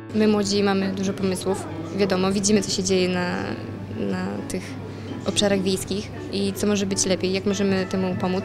My młodzi mamy dużo pomysłów, wiadomo, widzimy co się dzieje na tych obszarach wiejskich i co może być lepiej, jak możemy temu pomóc.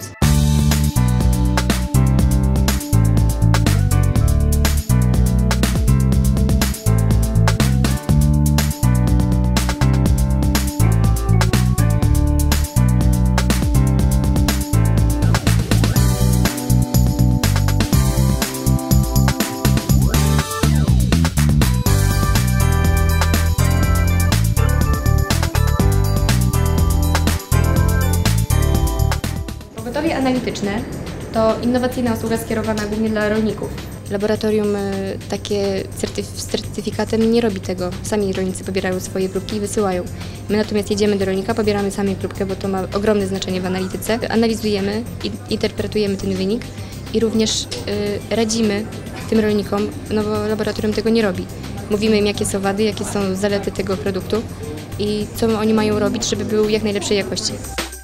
Pogotowie analityczne to innowacyjna usługa skierowana głównie dla rolników. Laboratorium takie z certyfikatem nie robi tego. Sami rolnicy pobierają swoje próbki i wysyłają. My natomiast jedziemy do rolnika, pobieramy sami próbkę, bo to ma ogromne znaczenie w analityce. Analizujemy, interpretujemy ten wynik i również radzimy tym rolnikom, no bo laboratorium tego nie robi. Mówimy im, jakie są wady, jakie są zalety tego produktu i co oni mają robić, żeby był jak najlepszej jakości.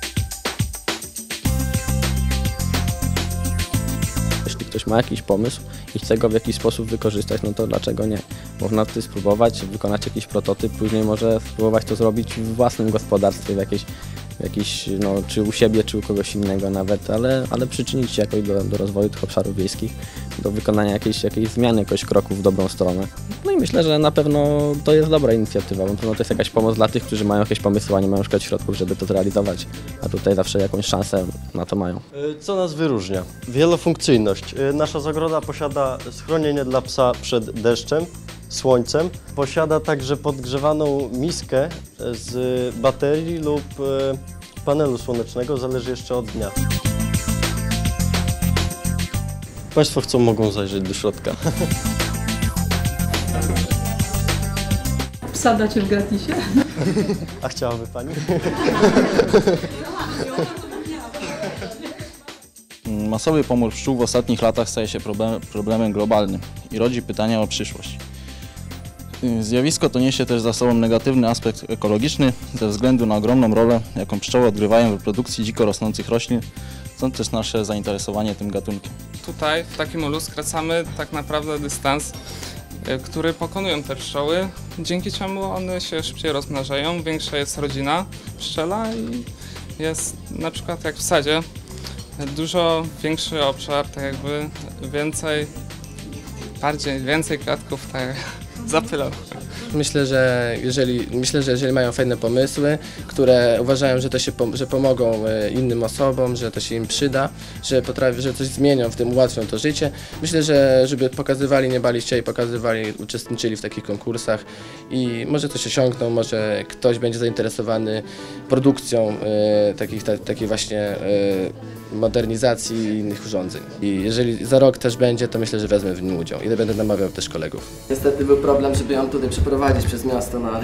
Jeśli ktoś ma jakiś pomysł i chce go w jakiś sposób wykorzystać, no to dlaczego nie? Można tutaj spróbować, wykonać jakiś prototyp, później może spróbować to zrobić w własnym gospodarstwie, no, czy u siebie, czy u kogoś innego nawet, ale przyczynić się jakoś do rozwoju tych obszarów wiejskich, do wykonania jakiejś zmiany, jakoś kroku w dobrą stronę. No i myślę, że na pewno to jest dobra inicjatywa, bo to jest jakaś pomoc dla tych, którzy mają jakieś pomysły, a nie mają szukać środków, żeby to zrealizować, a tutaj zawsze jakąś szansę na to mają. Co nas wyróżnia? Wielofunkcyjność. Nasza zagroda posiada schronienie dla psa przed deszczem, słońcem. Posiada także podgrzewaną miskę z baterii lub panelu słonecznego, zależy jeszcze od dnia. Państwo chcą, mogą zajrzeć do środka. Psa dacie w gratisie? A chciałaby Pani? Masowy pomór pszczół w ostatnich latach staje się problemem globalnym i rodzi pytania o przyszłość. Zjawisko to niesie też za sobą negatywny aspekt ekologiczny ze względu na ogromną rolę, jaką pszczoły odgrywają w reprodukcji dziko rosnących roślin, stąd też nasze zainteresowanie tym gatunkiem. Tutaj w takim ulu skracamy tak naprawdę dystans, który pokonują te pszczoły, dzięki czemu one się szybciej rozmnażają, większa jest rodzina pszczela i jest na przykład jak w sadzie dużo większy obszar, tak jakby więcej kwiatków tak zapylał. Myślę, że jeżeli mają fajne pomysły, które uważają, że pomogą innym osobom, że to się im przyda, że coś zmienią w tym, ułatwią to życie. Myślę, że żeby pokazywali, nie bali się i uczestniczyli w takich konkursach i może coś osiągną, może ktoś będzie zainteresowany produkcją takiej właśnie modernizacji innych urządzeń. I jeżeli za rok też będzie, to myślę, że wezmę w nim udział i będę namawiał też kolegów. Niestety był problem, żeby ją tutaj przeprowadzić przez miasto, no ale...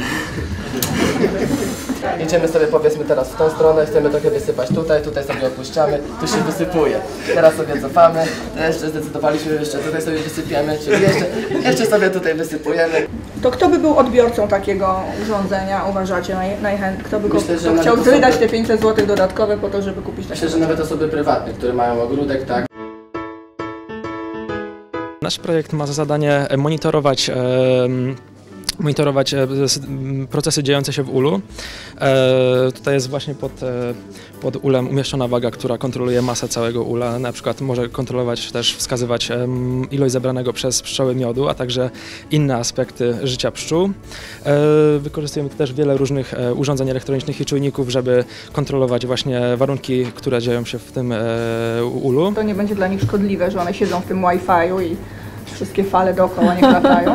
Idziemy sobie, powiedzmy, teraz w tą stronę, chcemy trochę wysypać tutaj sobie opuszczamy, tu się wysypuje. Teraz sobie cofamy, jeszcze zdecydowaliśmy, jeszcze tutaj sobie wysypiemy, czyli jeszcze sobie tutaj wysypujemy. To kto by był odbiorcą takiego urządzenia, uważacie, najchętniej? Kto by chciał wydać te 500 zł dodatkowe po to, żeby kupić takie? Myślę, że nawet osoby prywatne, które mają ogródek, tak. Nasz projekt ma za zadanie monitorować procesy dziejące się w ulu. Tutaj jest właśnie pod ulem umieszczona waga, która kontroluje masę całego ula. Na przykład może kontrolować też, wskazywać ilość zebranego przez pszczoły miodu, a także inne aspekty życia pszczół. Wykorzystujemy też wiele różnych urządzeń elektronicznych i czujników, żeby kontrolować właśnie warunki, które dzieją się w tym ulu. To nie będzie dla nich szkodliwe, że one siedzą w tym Wi-Fi'u i wszystkie fale dookoła nie latają.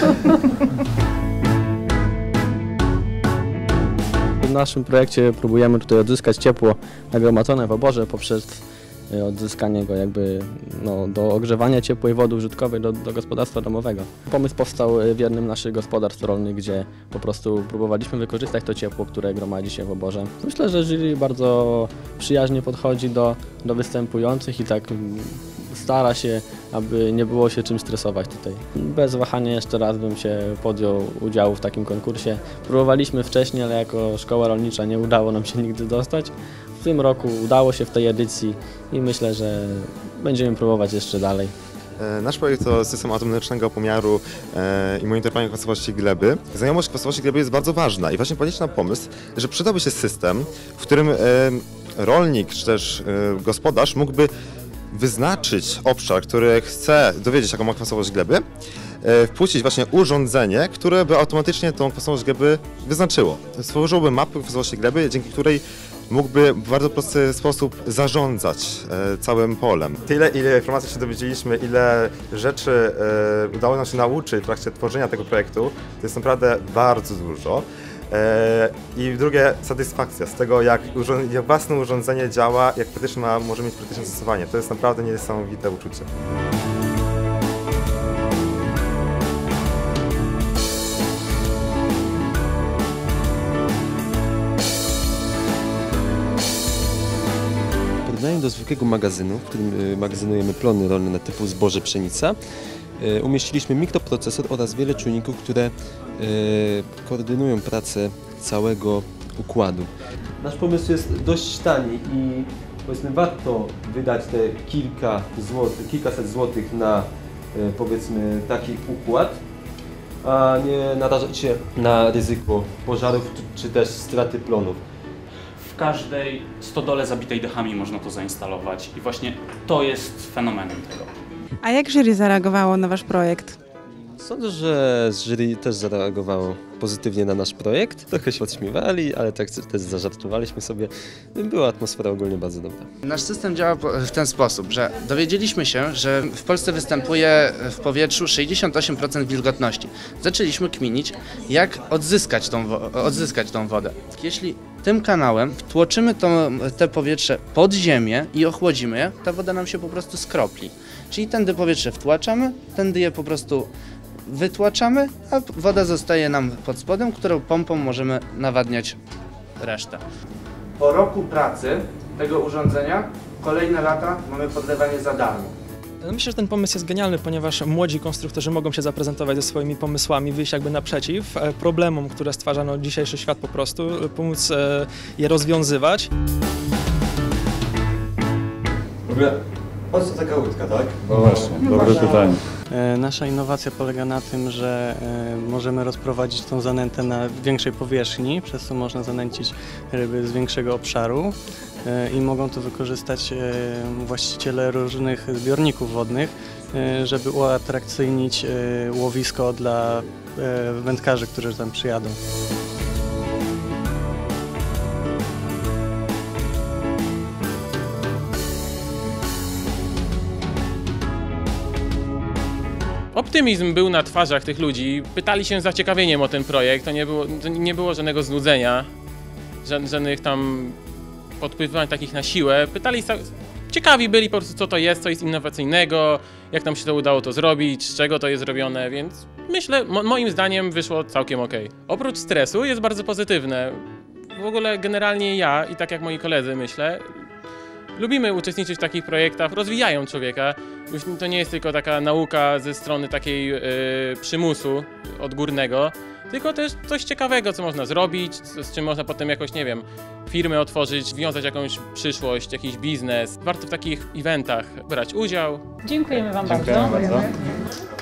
W naszym projekcie próbujemy tutaj odzyskać ciepło nagromadzone w oborze poprzez odzyskanie go do ogrzewania ciepłej wody użytkowej do gospodarstwa domowego. Pomysł powstał w jednym z naszych gospodarstw rolnych, gdzie po prostu próbowaliśmy wykorzystać to ciepło, które gromadzi się w oborze. Myślę, że jury bardzo przyjaźnie podchodzi do występujących i tak stara się, aby nie było się czym stresować tutaj. Bez wahania jeszcze raz bym się podjął udziału w takim konkursie. Próbowaliśmy wcześniej, ale jako szkoła rolnicza nie udało nam się nigdy dostać. W tym roku udało się w tej edycji i myślę, że będziemy próbować jeszcze dalej. Nasz projekt to system automatycznego pomiaru i monitorowania kwasowości gleby. Znajomość kwasowości gleby jest bardzo ważna i właśnie padliśmy na pomysł, że przydałby się system, w którym rolnik czy też gospodarz mógłby wyznaczyć obszar, który chce dowiedzieć, jaką ma kwasowość gleby, wpuścić właśnie urządzenie, które by automatycznie tą kwasowość gleby wyznaczyło. Stworzyłoby mapę kwasowości gleby, dzięki której mógłby w bardzo prosty sposób zarządzać całym polem. Tyle, ile informacji się dowiedzieliśmy, ile rzeczy udało nam się nauczyć w trakcie tworzenia tego projektu, to jest naprawdę bardzo dużo. I drugie, satysfakcja z tego, jak własne urządzenie działa, jak praktycznie może mieć praktyczne zastosowanie. To jest naprawdę niesamowite uczucie. W porównaniu do zwykłego magazynu, w którym magazynujemy plony rolne typu zboże, pszenica, umieściliśmy mikroprocesor oraz wiele czujników, które koordynują pracę całego układu. Nasz pomysł jest dość tani i powiedzmy warto wydać te kilkaset złotych na powiedzmy taki układ, a nie narażać się na ryzyko pożarów czy też straty plonów. W każdej stodole zabitej dechami można to zainstalować i właśnie to jest fenomenem tego. A jak jury zareagowało na wasz projekt? Sądzę, że jury też zareagowało pozytywnie na nasz projekt. Trochę się odśmiewali, ale tak też zażartowaliśmy sobie. Była atmosfera ogólnie bardzo dobra. Nasz system działa w ten sposób, że dowiedzieliśmy się, że w Polsce występuje w powietrzu 68% wilgotności. Zaczęliśmy kminić, jak odzyskać tą wodę. Jeśli tym kanałem wtłoczymy te powietrze pod ziemię i ochłodzimy je, ta woda nam się po prostu skropli. Czyli tędy powietrze wtłaczamy, tędy je po prostu wytłaczamy, a woda zostaje nam pod spodem, którą pompą możemy nawadniać resztę. Po roku pracy tego urządzenia, kolejne lata mamy podlewanie za darmo. Myślę, że ten pomysł jest genialny, ponieważ młodzi konstruktorzy mogą się zaprezentować ze swoimi pomysłami, wyjść jakby naprzeciw problemom, które stwarza dzisiejszy świat po prostu, pomóc je rozwiązywać. W ogóle, po co taka łódka, tak? No właśnie, dobre pytanie. Nasza innowacja polega na tym, że możemy rozprowadzić tą zanętę na większej powierzchni, przez co można zanęcić ryby z większego obszaru i mogą to wykorzystać właściciele różnych zbiorników wodnych, żeby uatrakcyjnić łowisko dla wędkarzy, którzy tam przyjadą. Optymizm był na twarzach tych ludzi, pytali się z zaciekawieniem o ten projekt, to nie było żadnego znudzenia, żadnych tam podpytywań takich na siłę. Ciekawi byli po prostu, co to jest innowacyjnego, jak nam się to udało to zrobić, z czego to jest zrobione, więc myślę, moim zdaniem wyszło całkiem okej. Oprócz stresu jest bardzo pozytywne. W ogóle generalnie ja i tak jak moi koledzy myślę, lubimy uczestniczyć w takich projektach, rozwijają człowieka. Już to nie jest tylko taka nauka ze strony takiej przymusu odgórnego, tylko też coś ciekawego, co można zrobić, z czym można potem jakoś, nie wiem, firmę otworzyć, wiązać jakąś przyszłość, jakiś biznes. Warto w takich eventach brać udział. Dziękujemy Wam Dziękujemy bardzo. bardzo.